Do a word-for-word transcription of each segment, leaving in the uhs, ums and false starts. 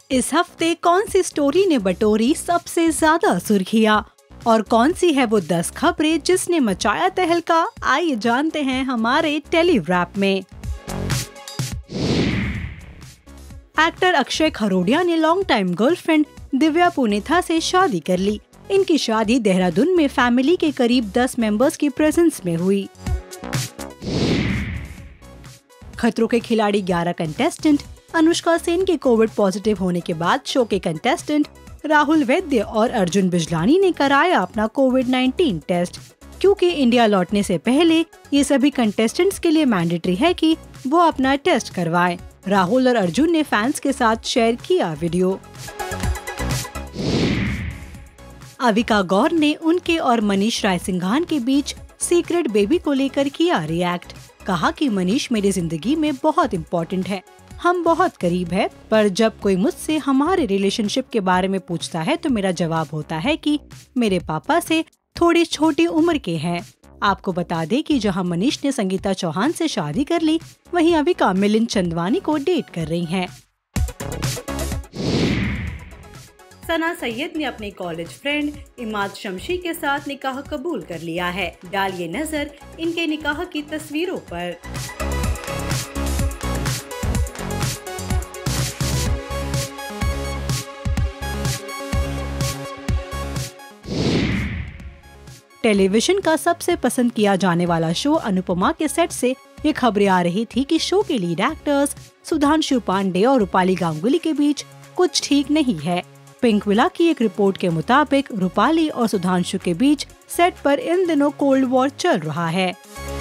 इस हफ्ते कौन सी स्टोरी ने बटोरी सबसे ज्यादा सुर्खियां और कौन सी है वो दस खबरें जिसने मचाया तहलका, आइए जानते हैं हमारे टेली रैप में। एक्टर अक्षय खरोडिया ने long time girlfriend Divya Punetha से शादी कर ली। इनकी शादी देहरादून में फैमिली के करीब दस मेंबर्स की प्रेजेंस में हुई। खतरों के खिलाड़ी ग्यारह कंटेस्टेंट अनुष्का सेन के कोविड पॉजिटिव होने के बाद शो के कंटेस्टेंट राहुल वैद्य और अर्जुन बिजलानी ने कराया अपना कोविड नाइन्टीन टेस्ट, क्योंकि इंडिया लौटने से पहले ये सभी कंटेस्टेंट्स के लिए मैंडेटरी है कि वो अपना टेस्ट करवाएं। राहुल और अर्जुन ने फैंस के साथ शेयर किया वीडियो। अविका गौर ने उनके और मनीष रायसिंघान के बीच सीक्रेट बेबी को लेकर किया रिएक्ट। कहा कि मनीष मेरी जिंदगी में बहुत इम्पोर्टेंट है, हम बहुत करीब है, पर जब कोई मुझसे हमारे रिलेशनशिप के बारे में पूछता है तो मेरा जवाब होता है कि मेरे पापा से थोड़ी छोटी उम्र के हैं। आपको बता दें कि जहां मनीष ने संगीता चौहान से शादी कर ली, वहीं अविका मिलिंद चंदवानी को डेट कर रही हैं। सना सैयद ने अपने कॉलेज फ्रेंड इमाद शमशी के साथ निकाह कबूल कर लिया है। डालिए नजर इनके निकाह की तस्वीरों पर। टेलीविजन का सबसे पसंद किया जाने वाला शो अनुपमा के सेट से ये खबरें आ रही थी कि शो के लीड एक्टर्स सुधांशु पांडे और रूपाली गांगुली के बीच कुछ ठीक नहीं है। पिंक विला की एक रिपोर्ट के मुताबिक रूपाली और सुधांशु के बीच सेट पर इन दिनों कोल्ड वॉर चल रहा है।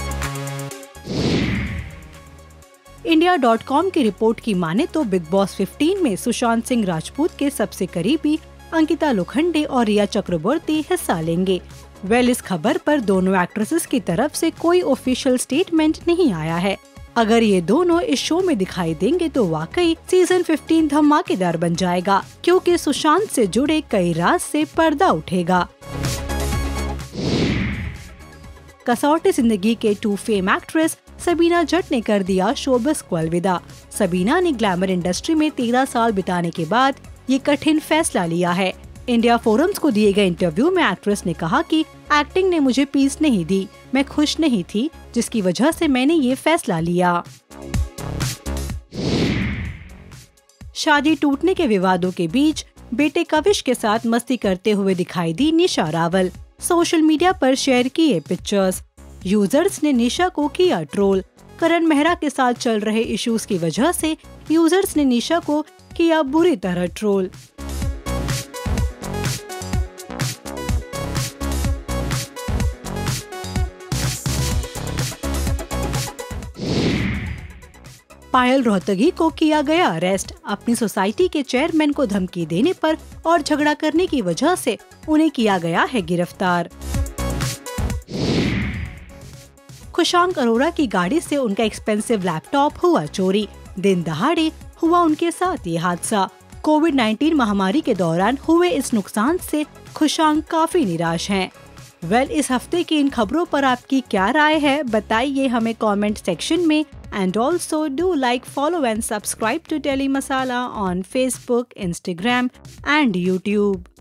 इंडिया डॉट कॉम की रिपोर्ट की माने तो बिग बॉस पंद्रह में सुशांत सिंह राजपूत के सबसे करीबी अंकिता लोखंडे और रिया चक्रवर्ती हिस्सा लेंगे। वेल, इस खबर पर दोनों एक्ट्रेसेस की तरफ से कोई ऑफिशियल स्टेटमेंट नहीं आया है। अगर ये दोनों इस शो में दिखाई देंगे तो वाकई सीजन पंद्रह धमाकेदार बन जाएगा, क्योंकि सुशांत से जुड़े कई राज से पर्दा उठेगा। Kasautii Zindagii Kay two fame actress Sabina Jat ने कर दिया शोबिज़ को अलविदा। सबीना ने ग्लैमर इंडस्ट्री में तेरह साल बिताने के बाद ये कठिन फैसला लिया है। इंडिया फोरम्स को दिए गए इंटरव्यू में एक्ट्रेस ने कहा कि एक्टिंग ने मुझे पीस नहीं दी, मैं खुश नहीं थी, जिसकी वजह से मैंने ये फैसला लिया। शादी टूटने के विवादों के बीच बेटे कविश के साथ मस्ती करते हुए दिखाई दी निशा रावल। सोशल मीडिया पर शेयर किए पिक्चर्स। यूजर्स ने निशा को किया ट्रोल। करण मेहरा के साथ चल रहे इश्यूज की वजह से यूजर्स ने निशा को किया बुरी तरह ट्रोल। पायल रोहतगी को किया गया अरेस्ट। अपनी सोसाइटी के चेयरमैन को धमकी देने पर और झगड़ा करने की वजह से उन्हें किया गया है गिरफ्तार। खुशांक अरोड़ा की गाड़ी से उनका एक्सपेंसिव लैपटॉप हुआ चोरी। दिन दहाड़े हुआ उनके साथ ये हादसा। कोविड नाइन्टीन महामारी के दौरान हुए इस नुकसान से खुशांक काफी निराश हैं। वेल, इस हफ्ते की इन खबरों पर आपकी क्या राय है, बताइए हमें कमेंट सेक्शन में। And also do like, follow and subscribe to Tele Masala on Facebook, Instagram and YouTube.